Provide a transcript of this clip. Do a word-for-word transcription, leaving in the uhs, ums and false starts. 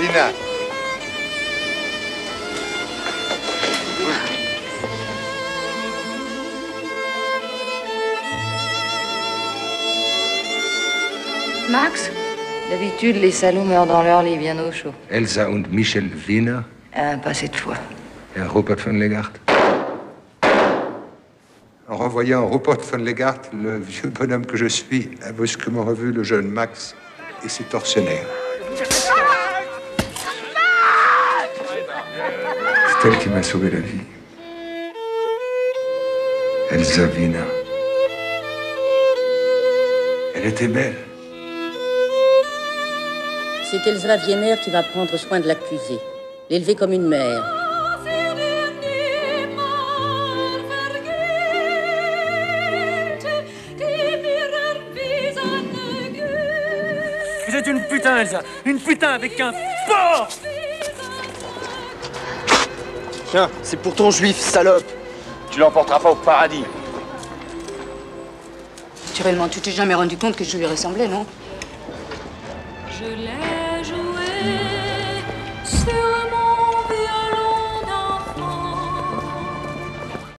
Lina. Max? D'habitude, les salauds meurent dans leur lit, bien au chaud. Elsa und Michel Wiener. Euh, pas cette fois. Et Rupert von Legart. En revoyant Rupert von Legart, le vieux bonhomme que je suis a brusquement revu le jeune Max et ses tortionnaires. C'est elle qui m'a sauvé la vie. Elsa Wiener. Elle était belle. C'est Elsa Wiener qui va prendre soin de l'accusé, l'élever comme une mère. Vous êtes une putain, Elsa. Une putain avec un sport. Tiens, c'est pour ton juif, salope. Tu l'emporteras pas au paradis. Naturellement, tu t'es jamais rendu compte que je lui ressemblais, non? Je l'ai joué.